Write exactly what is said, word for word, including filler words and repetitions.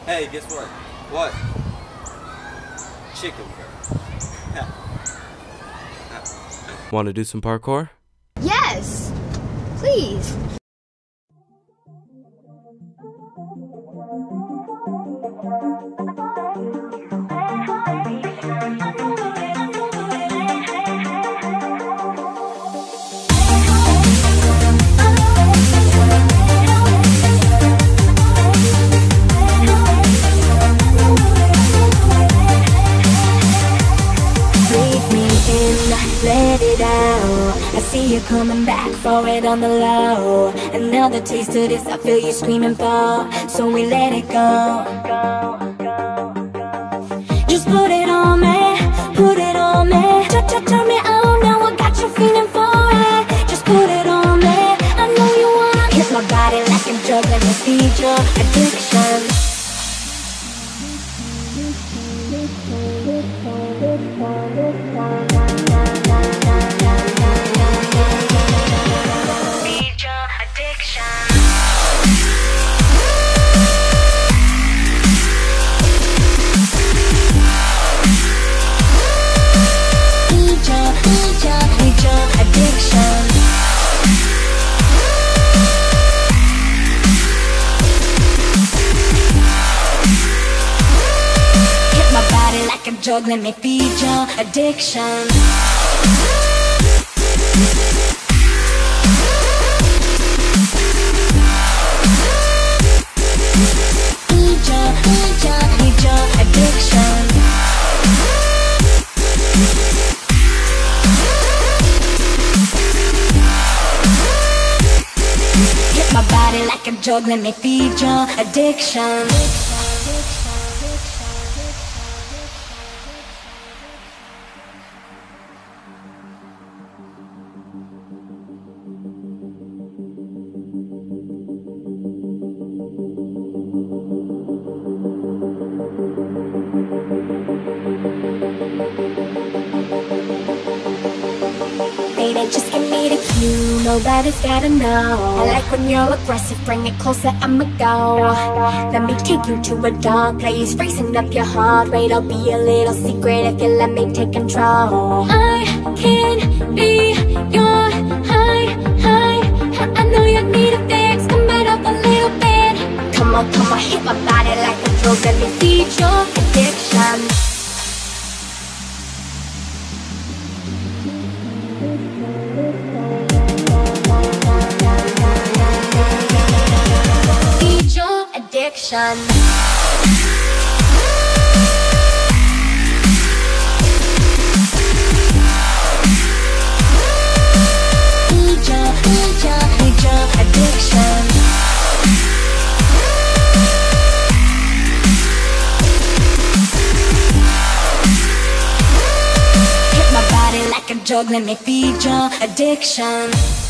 Hey, guess what? What? Chicken. Want to do some parkour? Yes! Please! Let it out. I see you coming back for it on the low. Another taste of this, I feel you screaming for. So we let it go. Just put it on me, put it on me. Turn me on now, I got you feeling for it. Just put it on me, I know you wanna hit my body like I'm juggling to feed your addiction. Juggling me, feed your addiction. Feed your, feed your, feed your addiction. Hit my body like I'm juggling me, feed your addiction. Baby, just give me the cue, nobody's gotta know. I like when you're aggressive, bring it closer, I'ma go. Let me take you to a dark place, racing up your heart rate. I'll be a little secret if you let me take control. I can be your high, high. I know you need a fix, come right up a little bit. Come on, come on, hit my body like a drug, let me feed your addiction. Addiction. Feed your, feed your, feed your addiction. Hit my body like a jug, let me feed your addiction.